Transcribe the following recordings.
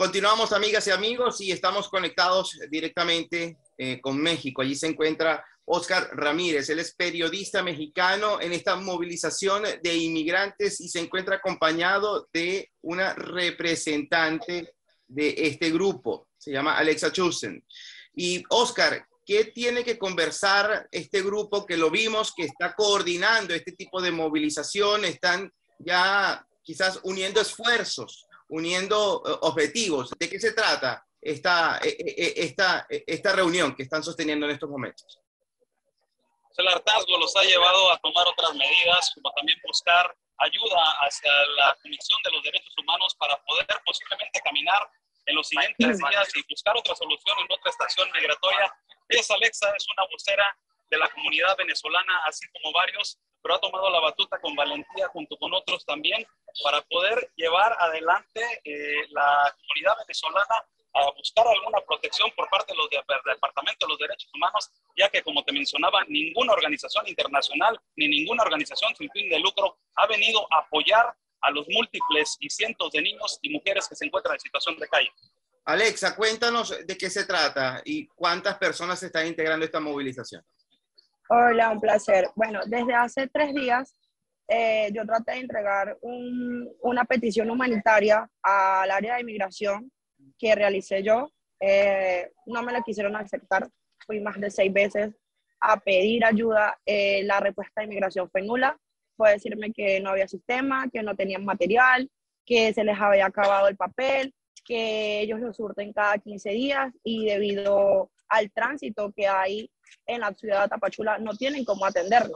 Continuamos, amigas y amigos, y estamos conectados directamente con México. Allí se encuentra Óscar Ramírez. Él es periodista mexicano en esta movilización de inmigrantes y se encuentra acompañado de una representante de este grupo. Se llama Alexa Chusen. Y Óscar, ¿qué tiene que conversar este grupo que lo vimos que está coordinando este tipo de movilización? Están ya quizás uniendo esfuerzos, uniendo objetivos. ¿De qué se trata esta reunión que están sosteniendo en estos momentos? El hartazgo los ha llevado a tomar otras medidas, como también buscar ayuda hacia la Comisión de los Derechos Humanos para poder posiblemente caminar en los siguientes días y buscar otra solución en otra estación migratoria. Alexa es una vocera de la comunidad venezolana, así como varios, pero ha tomado la batuta con valentía junto con otros también para poder llevar adelante la comunidad venezolana a buscar alguna protección por parte de los del Departamento de los Derechos Humanos, ya que, como te mencionaba, ninguna organización internacional ni ninguna organización sin fin de lucro ha venido a apoyar a los múltiples y cientos de niños y mujeres que se encuentran en situación de calle. Alexa, cuéntanos de qué se trata y cuántas personas se están integrando a esta movilización. Hola, un placer. Bueno, desde hace 3 días yo traté de entregar una petición humanitaria al área de inmigración que realicé yo. No me la quisieron aceptar. Fui más de 6 veces a pedir ayuda. La respuesta de inmigración fue nula. Fue decirme que no había sistema, que no tenían material, que se les había acabado el papel, que ellos lo surten cada 15 días y debido al tránsito que hay en la ciudad de Tapachula no tienen cómo atendernos.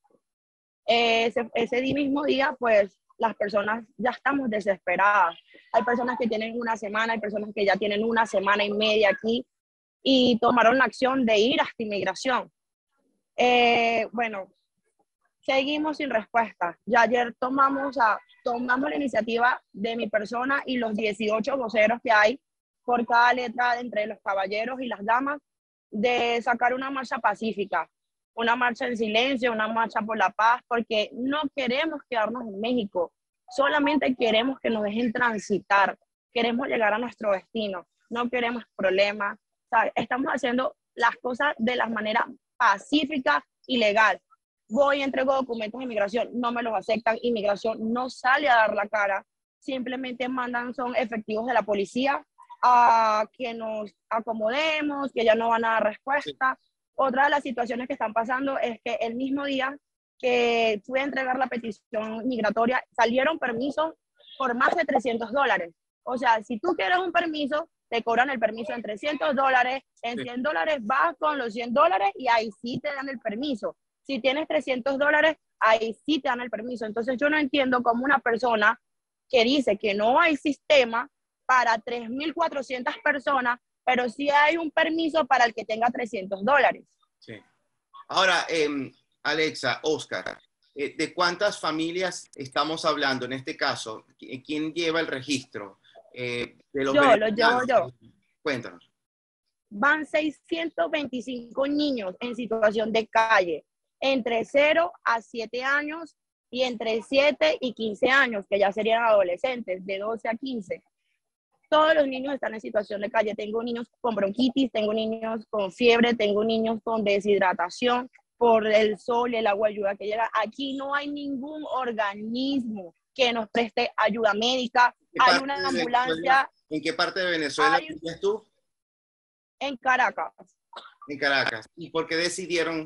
Ese mismo día, pues, las personas ya estamos desesperadas. Hay personas que tienen una semana, hay personas que ya tienen 1 semana y media aquí y tomaron la acción de ir hasta inmigración. Bueno, seguimos sin respuesta. Ya ayer tomamos la iniciativa de mi persona y los 18 voceros que hay por cada letra entre los caballeros y las damas de sacar una marcha pacífica, una marcha en silencio, una marcha por la paz, porque no queremos quedarnos en México, solamente queremos que nos dejen transitar, queremos llegar a nuestro destino, no queremos problemas. O sea, estamos haciendo las cosas de la manera pacífica y legal. Voy y entrego documentos de inmigración, no me los aceptan, inmigración no sale a dar la cara, simplemente mandan, son efectivos de la policía a que nos acomodemos, que ya no van a dar respuesta. Otra de las situaciones que están pasando es que el mismo día que fui a entregar la petición migratoria, salieron permisos por más de $300. O sea, si tú quieres un permiso, te cobran el permiso en $300, en $100 vas con los $100 y ahí sí te dan el permiso. Si tienes $300, ahí sí te dan el permiso. Entonces yo no entiendo cómo una persona que dice que no hay sistema para 3.400 personas, pero sí hay un permiso para el que tenga $300. Sí. Ahora, Alexa, Óscar, ¿de cuántas familias estamos hablando en este caso? ¿Quién lleva el registro? De los yo lo llevo yo. Cuéntanos. Van 625 niños en situación de calle, entre 0 a 7 años y entre 7 y 15 años, que ya serían adolescentes, de 12 a 15. Todos los niños están en situación de calle. Tengo niños con bronquitis, tengo niños con fiebre, tengo niños con deshidratación por el sol, el agua, ayuda que llega. Aquí no hay ningún organismo que nos preste ayuda médica. Hay una ambulancia. ¿En qué parte de Venezuela vives tú? En Caracas. En Caracas. ¿Y por qué decidieron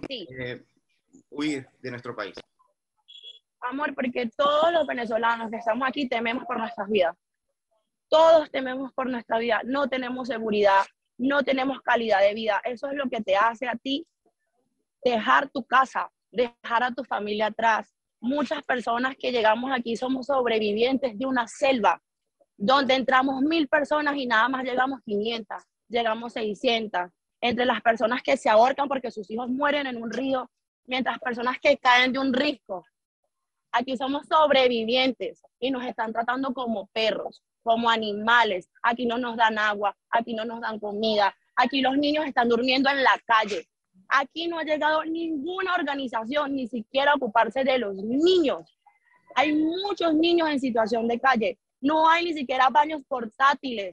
huir de nuestro país? Amor, porque todos los venezolanos que estamos aquí tememos por nuestras vidas. Todos tememos por nuestra vida, no tenemos seguridad, no tenemos calidad de vida. Eso es lo que te hace a ti dejar tu casa, dejar a tu familia atrás. Muchas personas que llegamos aquí somos sobrevivientes de una selva, donde entramos 1.000 personas y nada más llegamos 500, llegamos 600. Entre las personas que se ahorcan porque sus hijos mueren en un río, mientras personas que caen de un risco. Aquí somos sobrevivientes y nos están tratando como perros, como animales. Aquí no nos dan agua, aquí no nos dan comida, aquí los niños están durmiendo en la calle. Aquí no ha llegado ninguna organización ni siquiera a ocuparse de los niños. Hay muchos niños en situación de calle. No hay ni siquiera baños portátiles.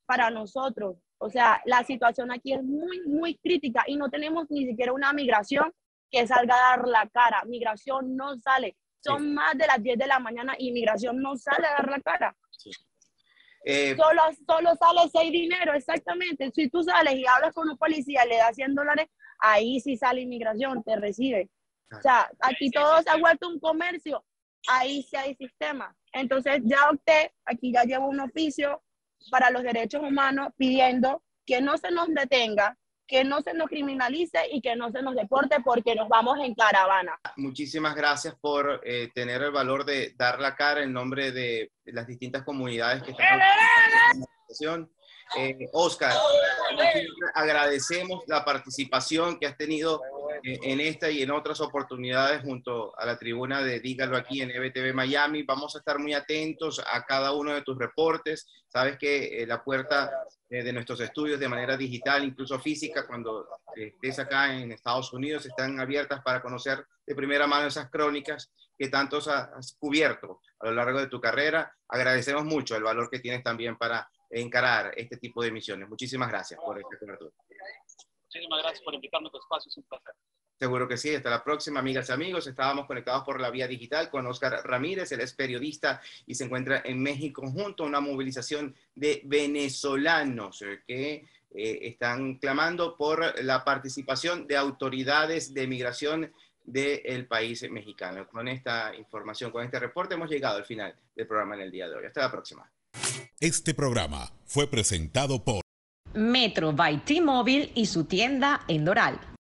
para nosotros. O sea, la situación aquí es muy, muy crítica y no tenemos ni siquiera una migración que salga a dar la cara. Migración no sale. Son Sí. más de las 10 de la mañana y migración no sale a dar la cara. Sí. Solo sale 6 dinero, exactamente. Si tú sales y hablas con un policía, le das $100, ahí sí sale inmigración, te recibe. O sea, aquí todo se ha vuelto un comercio, ahí sí hay sistema. Entonces ya opté, aquí ya llevo un oficio para los derechos humanos pidiendo que no se nos detenga, que no se nos criminalice y que no se nos deporte porque nos vamos en caravana. Muchísimas gracias por tener el valor de dar la cara en nombre de las distintas comunidades que están en la organización. Oscar, agradecemos la participación que has tenido en esta y en otras oportunidades junto a la tribuna de Dígalo Aquí en EBTV Miami. Vamos a estar muy atentos a cada uno de tus reportes. Sabes que la puerta de nuestros estudios de manera digital, incluso física, cuando estés acá en Estados Unidos, están abiertas para conocer de primera mano esas crónicas que tanto has cubierto a lo largo de tu carrera. Agradecemos mucho el valor que tienes también para encarar este tipo de misiones. Muchísimas gracias por esta cobertura. Muchísimas gracias por invitarme a tu espacio, es un placer. Seguro que sí. Hasta la próxima, amigas y amigos. Estábamos conectados por la vía digital con Oscar Ramírez. Él es periodista y se encuentra en México junto a una movilización de venezolanos que están clamando por la participación de autoridades de migración del país mexicano. Con esta información, con este reporte, hemos llegado al final del programa en el día de hoy. Hasta la próxima. Este programa fue presentado por Metro by T-Mobile y su tienda en Doral.